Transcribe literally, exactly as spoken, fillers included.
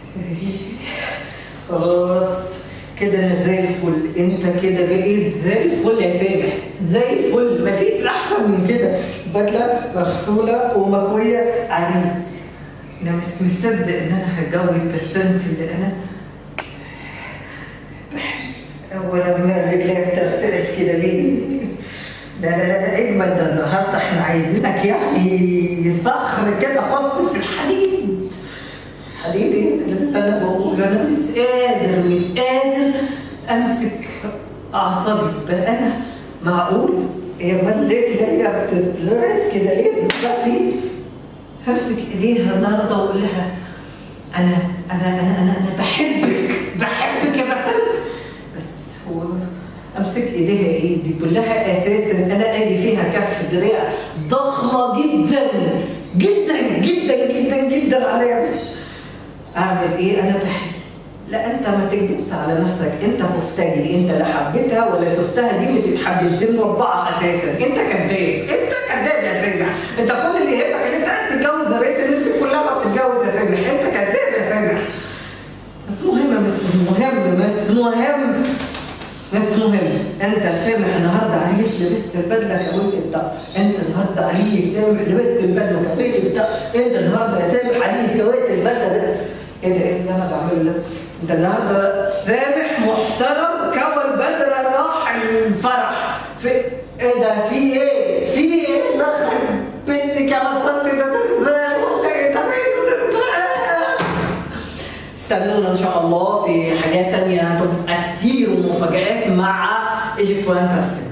خلاص كده انا زي الفل، انت كده بقيت زي الفل يا سامح، زي الفل، مفيش احسن من كده. بدله مغسوله ومكويه عريس. انا مش مصدق ان انا هتجوز بسنت اللي انا اولا ما رجلي بترتعش كده ليه؟ لا لا لا اجمل، ده النهارده احنا عايزينك يعني صخر كده خاص في الحديد. حديد ايه اللي انا بقول؟ انا مش قادر مش قادر امسك اعصابي بقى. انا معقول يا مال رجلي بتترعش كده ليه دلوقتي؟ همسك ايديها النهارده واقول لها انا انا انا انا انا بحبك بحبك يا بسل. بس هو امسك ايديها ايه دي كلها اساسا انا ادي فيها كف دراع ضخمه جدا جدا جدا جدا جدا عليا. بس اعمل ايه؟ انا بحب. لا انت ما تكذبش على نفسك، انت مفتري، انت لا حبيتها ولا شفتها دي بتتحبس، دي مربعه اساسا. انت كذاب، انت كذاب يا سامح. انت كل اللي يهمك ان انت عايز تتجوز بقيه الناس كلها ما بتتجوز يا سامح. انت كذاب يا سامح. بس مهم مش مهم مش مهم بس مهم. انت سامح النهارده عريس لبست البدله كويت الطق، انت النهارده عريس سامح لبست البدله كويت الطق، انت النهارده يا سامح عريس كويت البدله ده. ايه ده؟ ايه اللي انا بعمله ده؟ انت النهارده سامح محترم كوى البدله راح الفرح. في ايه ده؟ في ايه؟ في ايه؟ دخل بنتك يا مصطفى ده ازاي؟ والله ايه ده؟ استنونا ان شاء الله في حاجات تانية هتبقى كتير ومفاجآت مع ايجيبت وان كاستنج.